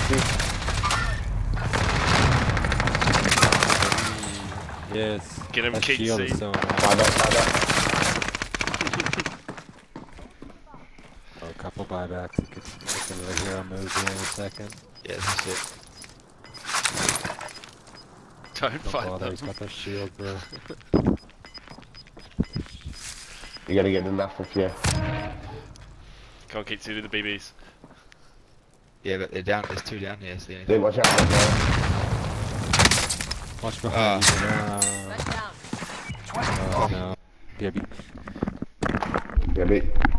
Yes. Get him, That shield is Keatsy. so Buy that. Oh, a couple buybacks. You could make another hero move here in a second. Yeah, that's it. Don't fight bother, them. he's got that shield, bro. You gotta get enough of you. Come on, Keatsy, do the BBs. Yeah, but they're down. There's two down here. That's the only Dude, thing. watch out. Watch behind you. Red down. Oh no. Yeah, Yeah, beat.